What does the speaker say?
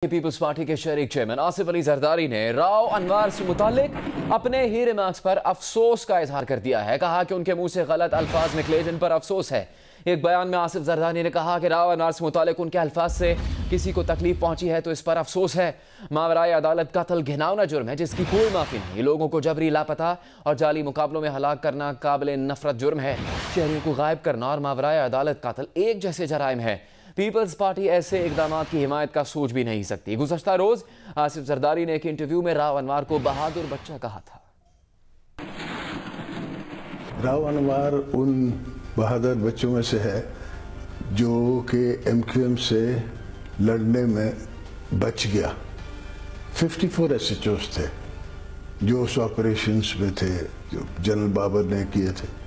Peoples party के शरीक chairman Asif Ali Zardari ने राव अनवर से मुतालिक अपने ही रिमार्क्स पर अफसोस का इजहार कर दिया है। कहा कि उनके मुंह से गलत अल्फाज निकले जिन पर अफसोस है। एक बयान में आसिफ जरदारी ने कहा कि राव अनवर से मुतालिक उनके अल्फाज से किसी को तकलीफ पहुंची है तो इस पर अफसोस है। मावराए अदालत कत्ल घिनौना जुर्म है जिसकी कोई माफी नहीं। लोगों को जबरी लापता और जाली मुकाबलों में हलाक करना काबिल नफरत जुर्म है। शहरियों को गायब करना और मावराए अदालत कत्ल एक जैसे जराइम है। पीपल्स पार्टी ऐसे इकदाम की हिमायत का सोच भी नहीं सकती। गुज़श्ता रोज आसिफ जरदारी ने एक इंटरव्यू में राव अनवर को बहादुर बच्चा कहा था। राव अनवर उन बहादुर बच्चों में से है जो कि MQM से लड़ने में बच गया। 54 SHOs थे जो उस ऑपरेशंस में थे जो जनरल बाबर ने किए थे।